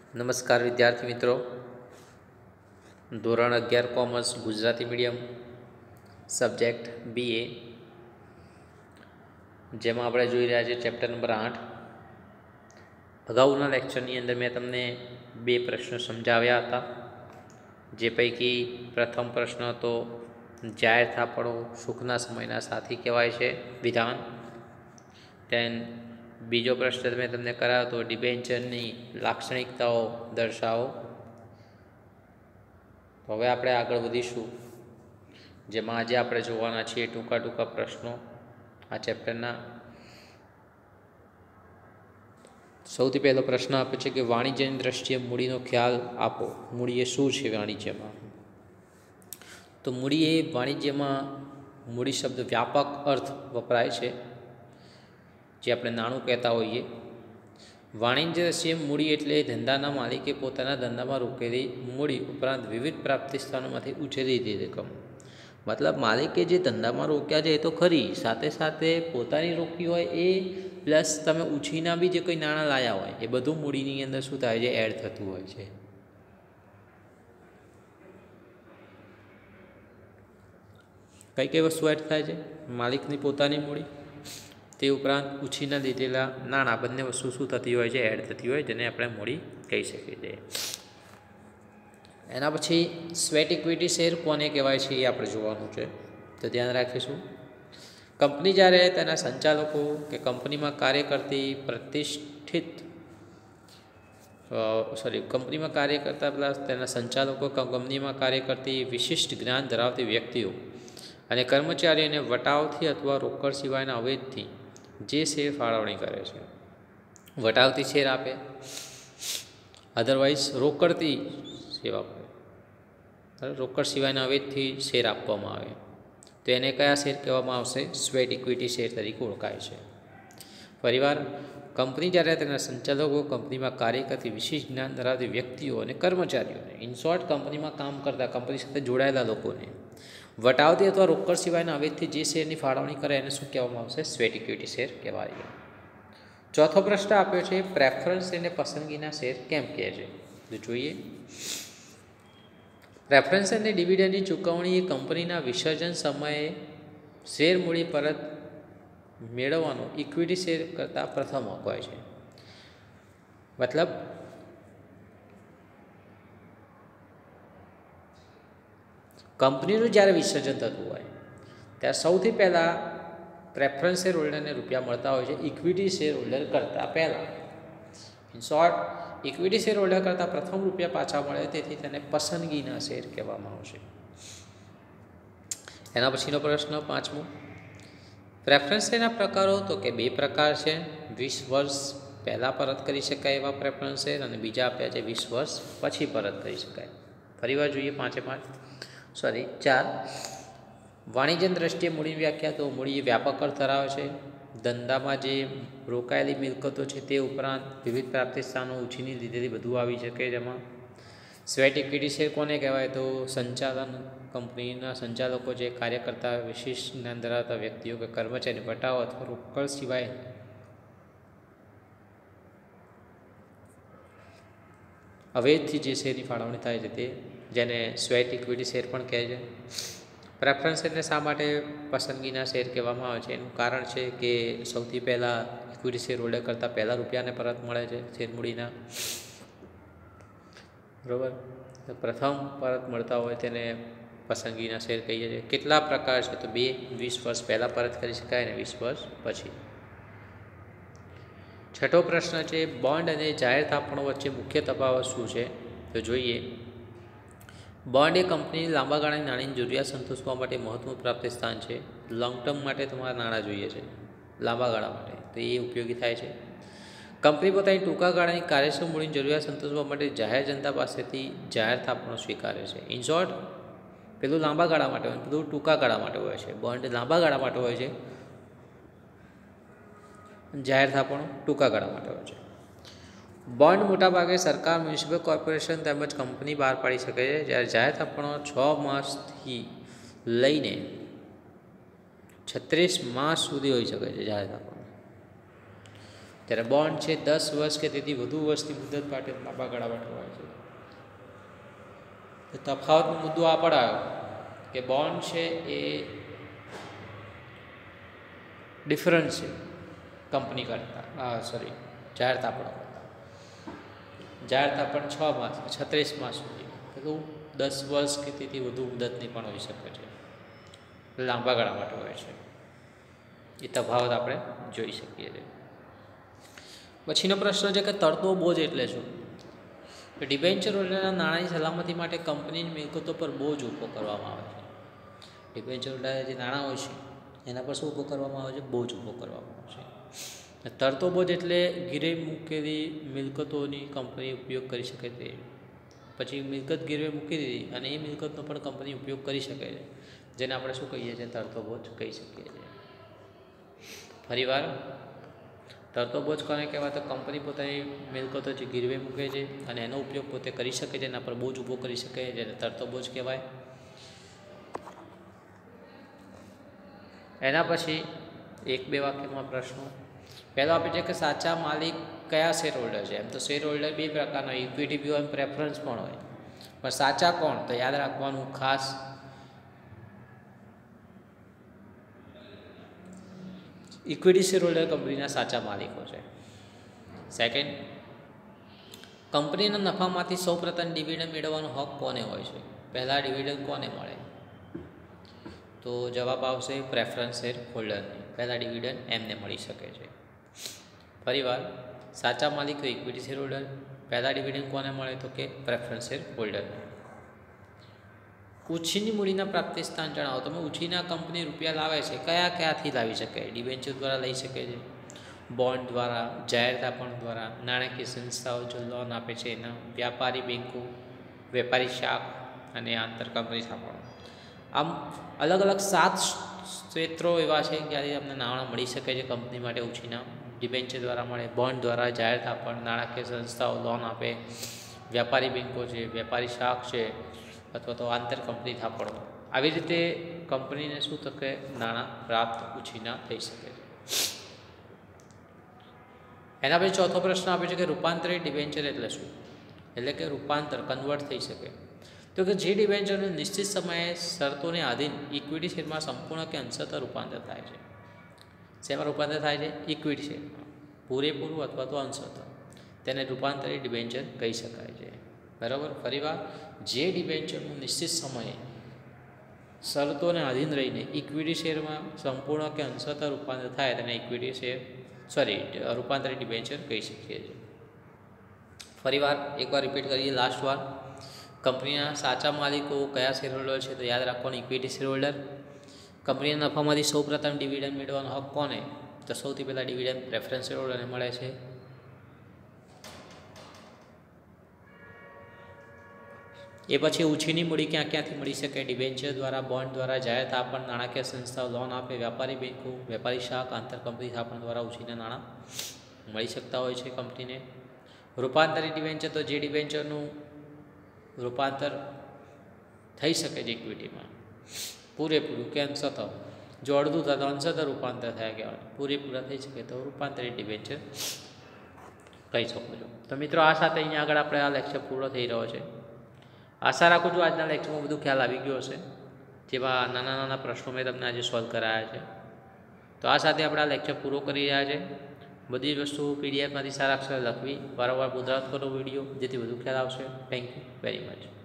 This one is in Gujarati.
નમસ્કાર વિદ્યાર્થી મિત્રો, ધોરણ 11 commerce Gujarati medium subject BA, જેમાં આપણે જોઈ રહ્યા છીએ ચેપ્ટર નંબર 8. અગાઉના લેક્ચરની અંદર મેં તમને બે પ્રશ્નો સમજાવ્યા હતા, જે પૈકી પ્રથમ પ્રશ્ન હતો જાહેર થાપણો સુખના સમયના સાથી કહેવાય છે વિધાન. તેન બીજો પ્રશ્ન મેં તમને કરાવ્યો હતો ડિબેન્ચરની લાક્ષણિકતાઓ દર્શાવો. તો હવે આપણે આગળ વધીશું, જેમાં આજે આપણે જોવાના છીએ ટૂંકા પ્રશ્નો આ ચેપ્ટરના. સૌથી પહેલો પ્રશ્ન આપ્યો છે કે વાણિજ્યની દ્રષ્ટિએ મૂડીનો ખ્યાલ આપો. મૂડી એ શું છે વાણિજ્યમાં? તો મૂડી એ વાણિજ્યમાં મૂડી શબ્દ વ્યાપક અર્થ વપરાય છે, જે આપણે નાણું કહેતા હોઈએ. વાણિજ્ય દ્રષ્ટિએ મૂડી એટલે ધંધાના માલિકે પોતાના ધંધામાં રોકેલી મૂડી ઉપરાંત વિવિધ પ્રાપ્તિ સ્થાનોમાંથી ઉછેરેલી રકમ. મતલબ માલિકે જે ધંધામાં રોક્યા છે એ તો ખરી, સાથે સાથે પોતાની રોકી હોય એ પ્લસ તમે ઉછીના બી જે કંઈ નાણાં લાયા હોય એ બધું મૂડીની અંદર શું થાય છે, એડ થતું હોય છે. કઈ કઈ વસ્તુ એડ થાય છે? માલિકની પોતાની મૂડી, તે ઉપરાંત ઉછીના લીધેલા નાણાં, બંને વસ્તુ શું થતી હોય છે, એડ થતી હોય, જેને આપણે મૂડી કહી શકીએ છીએ. એના પછી સ્વેટ ઇક્વિટી શેર કોને કહેવાય છે એ આપણે જોવાનું છે, તો ધ્યાન રાખીશું. કંપની જ્યારે તેના સંચાલકો કે કંપનીમાં કાર્ય કરતી કંપનીમાં કાર્ય કરતા પ્લસ તેના સંચાલકો કંપનીમાં કાર્ય કરતી વિશિષ્ટ જ્ઞાન ધરાવતી વ્યક્તિઓ અને કર્મચારીઓને વટાવથી અથવા રોકડ સિવાયના અવૈધથી જે શેર ફાળવણી કરે છે, વટાવથી શેર આપે, અધરવાઇઝ રોકડથી સેવા આપે, રોકડ સિવાયના અવૈધથી શેર આપવામાં આવે, તો એને કયા શેર કહેવામાં આવશે? સ્વેટ ઇક્વિટી શેર તરીકે ઓળખાય છે. ફરીવાર, કંપની જ્યારે તેના સંચાલકો કંપનીમાં કાર્ય કરતી વિશિષ્ટ જ્ઞાન ધરાવતી વ્યક્તિઓ અને કર્મચારીઓને, ઇન શોર્ટ કંપનીમાં કામ કરતા કંપની સાથે જોડાયેલા લોકોને વટાવતી અથવા રોકડ સિવાયના અવૈધથી જે શેરની ફાળવણી કરે એને શું કહેવામાં આવશે? સ્વેટ ઇક્વિટી શેર કહેવાય. ચોથો પ્રશ્ન આપ્યો છે પ્રેફરન્સ અને પસંદગીના શેર કેમ કહે છે? તો જોઈએ. પ્રેફરન્સ અને ડિવિડન્ડની ચૂકવણી એ કંપનીના વિસર્જન સમયે શેર મૂડી પરત મેળવવાનો ઇક્વિટી શેર કરતાં પ્રથમ હક હોય છે. મતલબ કંપનીનું જ્યારે વિસર્જન થતું હોય ત્યારે સૌથી પહેલાં પ્રેફરન્સ શેર હોલ્ડરને રૂપિયા મળતા હોય છે ઇક્વિટી શેર હોલ્ડર કરતાં પહેલાં. In short, equity share holder કરતાં પ્રથમ રૂપિયા પાછા મળે, તેથી તેને પસંદગીના શેર કહેવામાં આવશે. એના પછીનો પ્રશ્ન પાંચમો, પ્રેફરન્સ શેરના પ્રકારો, તો કે બે પ્રકાર છે. 20 વર્ષ પહેલાં પરત કરી શકાય એવા પ્રેફરન્સ શેર અને બીજા આપ્યા છે 20 વર્ષ પછી પરત કરી શકાય. ફરીવાર જોઈએ 4. વાણિજ્ય દ્રષ્ટિએ મૂડીની વ્યાખ્યા, તો મૂડી વ્યાપક અર્થ ધરાવે છે. ધંધામાં જે રોકાયેલી મિલકતો છે તે ઉપરાંત વિવિધ પ્રાપ્તિ સ્થાનો, ઉછીની લીધેલી બધું આવી શકે. જેમાં સ્વેટ ઇક્વિટી શેર કોને કહેવાય? તો સંચાલન કંપનીના સંચાલકો જે કાર્ય કરતા વિશિષ્ટ જ્ઞાન ધરાવતા વ્યક્તિઓ કે કર્મચારી વટાવ અથવા રોકડ સિવાય અવૈધથી જે શેરની ફાળવણી થાય છે તે, જેને સ્વેટ ઇક્વિટી શેર પણ કહે છે. પ્રેફરન્સ શેરને શા માટે પસંદગીના શેર કહેવામાં આવે છે? એનું કારણ છે કે સૌથી પહેલાં ઇક્વિટી શેર હોલ્ડર કરતાં પહેલાં રૂપિયાને પરત મળે છે શેર મૂડીના, બરાબર. પ્રથમ પરત મળતા હોય તેને પસંદગીના શેર કહીએ છીએ. કેટલા પ્રકાર છે? તો 20 વર્ષ પહેલાં પરત કરી શકાય અને 20 વર્ષ પછી. છઠ્ઠો પ્રશ્ન છે બોન્ડ અને જાહેર થાપણો વચ્ચે મુખ્ય તફાવત શું છે? તો જોઈએ. બોન્ડ એ કંપનીની લાંબા ગાળાની નાણાંની જરૂરિયાત સંતોષવા માટે મહત્વનું પ્રાપ્તિ સ્થાન છે. લોંગ ટર્મ માટે તમારે નાણાં જોઈએ છે, લાંબા ગાળા માટે, તો એ ઉપયોગી થાય છે. કંપની પોતાની ટૂંકા ગાળાની કાર્યક્ષમ મૂડીની જરૂરિયાત સંતોષવા માટે જાહેર જનતા પાસેથી જાહેર થાપણો સ્વીકારે છે. ઇન શોર્ટ, પેલું લાંબા ગાળા માટે હોય, પેલું ટૂંકા ગાળા માટે હોય છે. બોન્ડ લાંબા ગાળા માટે હોય છે, જાહેર થાપણો ટૂંકા ગાળા માટે હોય છે. બોન્ડ મોટાભાગે સરકાર, મ્યુનિસિપલ કોર્પોરેશન તેમજ કંપની બહાર પાડી શકે છે, જ્યારે જાહેર થાપણો 6 માસથી લઈને 36 માસ સુધી હોઈ શકે છે. જાહેર થાપણો જ્યારે બોન્ડ છે 10 વર્ષ કે તેથી વધુ વર્ષની મુદત માટે લાંબા ગાળા માટે હોય છે. તફાવતનો મુદ્દો આ પડાયો કે બોન્ડ છે એ ડિફરન્ટ છે કંપની કરતાં, જાહેર તાપણ કરતાં. જાહેર તાપણ 6 માસ 36 માસ સુધી, કેટલું 10 વર્ષ કે તેથી વધુ મુદતની પણ હોઈ શકે છે, લાંબા ગાળા માટે હોય છે. એ તફાવત આપણે જોઈ શકીએ છીએ. પછીનો પ્રશ્ન છે કે તરતો બોજ એટલે શું? ડિબેન્ચર હોલ્ડરના નાણાંની સલામતી માટે કંપનીની મિલકતો પર બોજ ઊભો કરવામાં આવે છે. ડિબેન્ચર હોલ્ડરના જે નાણાં હોય છે એના પર શું ઊભો કરવામાં આવે છે? બોજ ઊભો કરવામાં આવે છે. તરતો બોજ એટલે ગીરવે મૂકેલી મિલકતોની કંપની ઉપયોગ કરી શકે તે. પછી મિલકત ગીરવે મૂકી દીધી અને એ મિલકતનો પણ કંપની ઉપયોગ કરી શકે છે, જેને આપણે શું કહીએ છીએ? તરતો બોજ કહી શકીએ છીએ. ફરીવાર, તરતો બોજ કોને કહેવાય? તો કંપની પોતાની મિલકતો જે ગીરવે મૂકે છે અને એનો ઉપયોગ પોતે કરી શકે છે, એના પર બોજ ઊભો કરી શકે, જેને તરતો બોજ કહેવાય. એના પછી 1-2 વાક્યમાં પ્રશ્નો. પહેલો આપે છે કે સાચા માલિક કયા શેર હોલ્ડર છે? એમ તો શેર હોલ્ડર 2 પ્રકારના હોય, ઇક્વિટી બી હોય, પ્રેફરન્સ પણ હોય. પણ સાચા કોણ? તો યાદ રાખવાનું ખાસ, ઇક્વિટી શેર હોલ્ડર કંપનીના સાચા માલિકો છે. સેકન્ડ, કંપનીના નફામાંથી સૌપ્રથમ ડિવિડન્ડ મેળવવાનો હક કોને હોય છે? પહેલાં ડિવિડન્ડ કોને મળે? તો જવાબ આવશે પ્રેફરન્સ શેર હોલ્ડરને. પહેલાં ડિવિડન્ડ એમને મળી શકે છે. ફરીવાર, સાચા માલિક તો ઇક્વિટી શેર હોલ્ડર, પહેલાં ડિવિડન્ડ કોને મળે? તો કે પ્રેફરન્સ શેર હોલ્ડરને. ઉછીની મૂડીના પ્રાપ્તિ સ્થાન જણાવો. તમે ઉછીના કંપની રૂપિયા લાવે છે, ક્યાંથી લાવી શકે? ડિબેન્ચર દ્વારા લઈ શકે છે, બોન્ડ દ્વારા, જાહેર તાપણ દ્વારા, નાણાકીય સંસ્થાઓ જો લોન આપે છે એના, વ્યાપારી બેન્કો, વેપારી શાખ અને આંતર કંપની થાપણો. આમ અલગ અલગ 7 ક્ષેત્રો એવા છે જ્યાંથી તમને નાણાં મળી શકે છે કંપની માટે ઉછીના. ડિબેન્ચર દ્વારા મળે, બોન્ડ દ્વારા, જાહેર તાપણ, નાણાકીય સંસ્થાઓ લોન આપે, વ્યાપારી બેન્કો છે, વેપારી શાખ છે, અથવા તો આંતર કંપની થાપણો. આવી રીતે કંપનીને શું થકે? નાણાં પ્રાપ્ત ઉછીના થઈ શકે છે. એના પછી ચોથો પ્રશ્ન આપે છે કે રૂપાંતરિત ડિબેન્ચર એટલે શું? એટલે કે રૂપાંતર, કન્વર્ટ થઈ શકે. તો કે જે ડિબેન્ચરનું નિશ્ચિત સમયે શરતોને આધીન ઇક્વિટી શેરમાં સંપૂર્ણ કે અંશતઃ રૂપાંતર થાય છે. શેમાં રૂપાંતર થાય છે? ઇક્વિટી શેરમાં, પૂરેપૂરું અથવા તો અંશતઃ. તેને રૂપાંતરિત ડિબેન્ચર કહી શકાય છે. બરાબર. ફરીવાર, જે ડિબેન્ચરનું નિશ્ચિત સમયે શરતોને આધીન રહીને ઇક્વિટી શેરમાં સંપૂર્ણ કે અંશતઃ રૂપાંતર થાય તેને ઇક્વિટી શેર રૂપાંતરિત ડિબેન્ચર કહી શકીએ છીએ. ફરીવાર એકવાર રિપીટ કરીએ, લાસ્ટ વાર. કંપનીના સાચા માલિકો કયા શેર હોલ્ડર છે? તો યાદ રાખવાનું ઇક્વિટી શેર હોલ્ડર. કંપનીના નફામાંથી સૌપ્રથમ ડિવિડન્ડ મેળવવાનો હક કોને? તો સૌથી પહેલાં ડિવિડન્ડ પ્રેફરન્સ શેર હોલ્ડરને મળે છે. એ પછી ઉછીની મૂડી ક્યાંથી મળી શકે? ડિબેન્ચર દ્વારા, બોન્ડ દ્વારા, જાહેર તાપણ, નાણાકીય સંસ્થાઓ લોન આપે, વ્યાપારી બેન્કો, વેપારી શાખ, આંતર કંપની થાપણ દ્વારા ઉછીના નાણાં મળી શકતા હોય છે કંપનીને. રૂપાંતરિત ડિબેન્ચર તો જે ડિબેન્ચરનું રૂપાંતર થઈ શકે છે ઇક્વિટીમાં, પૂરેપૂરું કે અંશતઃ. જો અડધું થાય તો અંશતઃ રૂપાંતર થયા કહેવાય, પૂરેપૂરા થઈ શકે તો રૂપાંતરિત ડિબેન્ચર કહી શકો છો. તો મિત્રો, આ સાથે અહીંયા આગળ આપણે આ લેક્ચર પૂરો થઈ રહ્યો છે. આશા રાખું છું આજના લેક્ચરમાં બધું ખ્યાલ આવી ગયો હશે, જેવા નાના નાના પ્રશ્નો મેં તમને આજે સોલ્વ કરાયા છે. તો આ સાથે આપણે આ લેક્ચર પૂરો કરી રહ્યા છે. બધી જ વસ્તુ પીડીએફમાંથી સારા અક્ષરે લખવી, વારંવાર પુનરાવર્તન કરો વિડીયો, જેથી વધુ ખ્યાલ આવશે. Thank you very much.